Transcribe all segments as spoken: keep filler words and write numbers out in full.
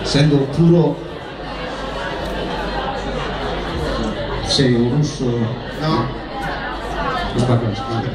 essendo puro sei un russo? No. Sbaglio, scusa.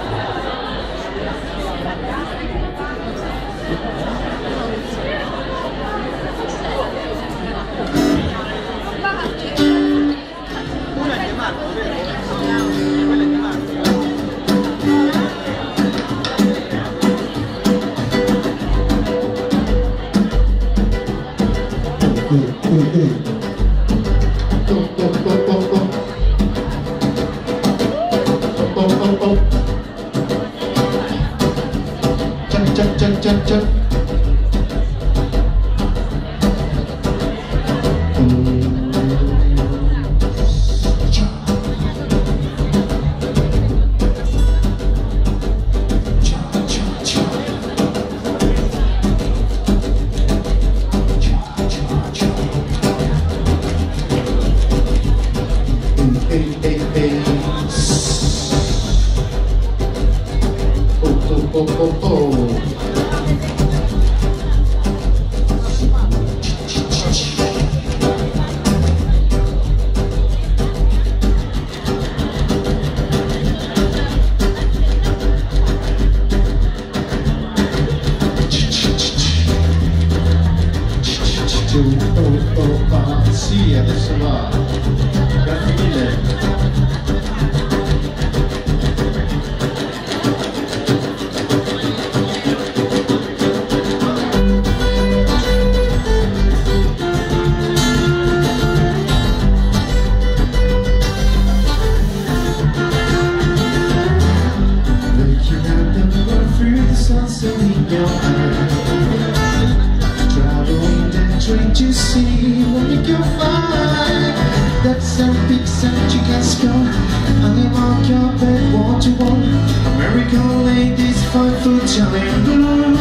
Sì, adesso va. Grazie mille. Looking at the world through the sunset in your eyes. Traveling the train to see what you can find. That's a big San Francisco. Animal carpet, wall to wall. American ladies, five foot giant blue.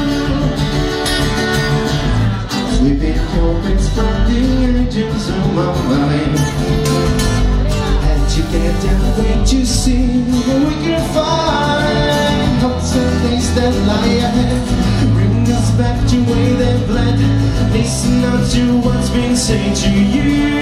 Sweeping carpets from the engines of my mind. Had to get down way to see what we can find. Hopes and days that lie ahead bring us back to where they bled. Listen out to what's been said to you.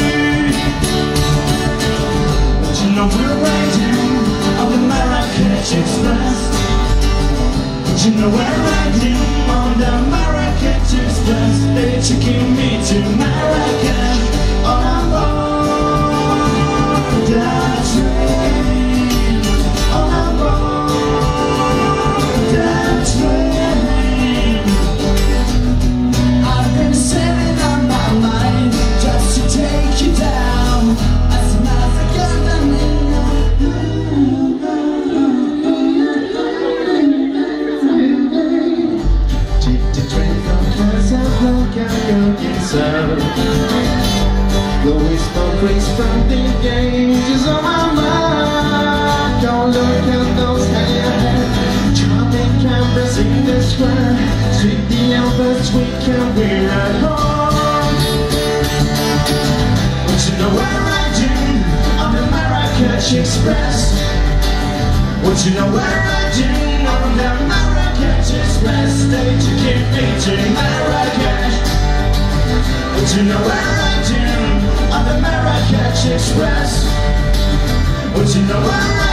But you know we're riding on the Marrakech Express. But you know we're riding on the Marrakech Express. They're taking me to Marrakech on board that train. On board that train. Blowing smoke rings from the gauges on my mind. Don't look at those hands. Charming cameras in the square. Sweet the Alberts, we can be at home. But you know where I do on the Marrakech Express. But you know where I do on the Marrakech Express. They to keep me to Marrakech. But you know where I do on the Marrakech Express. But you know where I